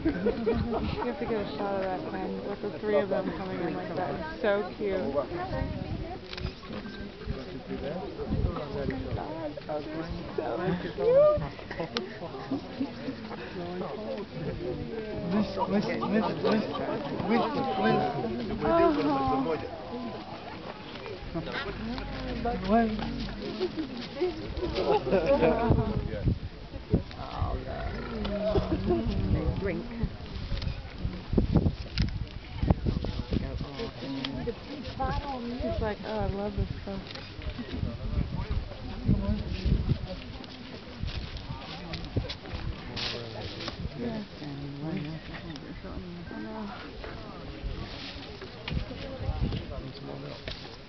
You have to get a shot of that pen with the three of them coming in like that. It's so cute. Oh my god. Oh, they're so cute. Drink. She's like, oh, I love this stuff. Yeah. I know.